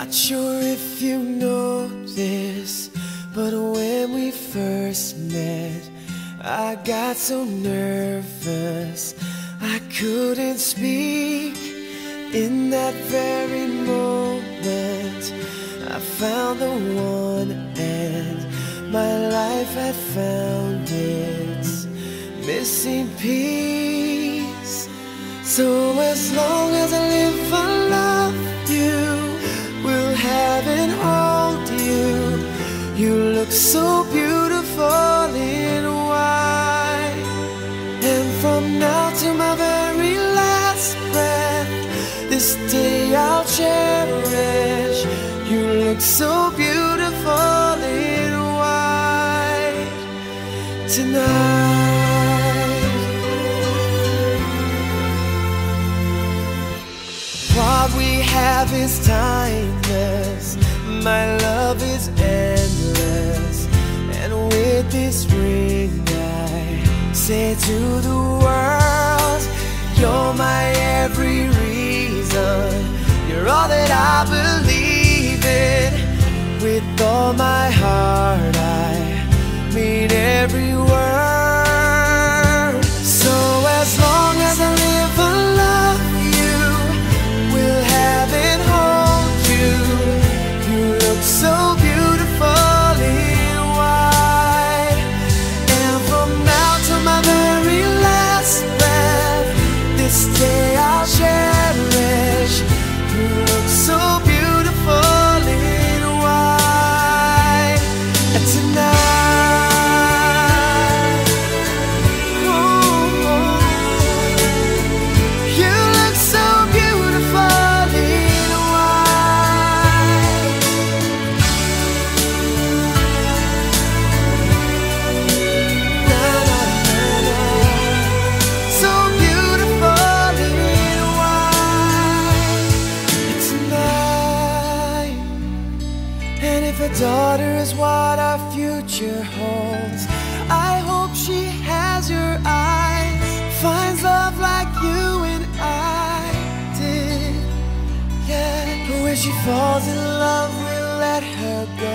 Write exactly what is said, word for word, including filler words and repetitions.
Not sure if you know this, but when we first met, I got so nervous I couldn't speak. In that very moment, I found the one, and my life had found its missing piece. So as long as I live, I love you, will have and hold you. You look so beautiful in white, and from now to my very last breath, this day I'll cherish. You look so beautiful in white tonight. What we have is timeless, my love is endless, and with this ring I say to the world, you're my every reason, you're all that I believe in. With all my heart I mean every word. So as long as I live, I love you, will have and hold you. You look so beautiful in white, and from now to my very last breath, this day I'll cherish. You look so beautiful in white tonight. Ooh, you look so beautiful in white. Na, na, na, na. So beautiful in white tonight. And if a daughter is what our future holds, I hope she has your eyes, finds love like you and I did. Yeah, but when she falls in love, we'll let her go.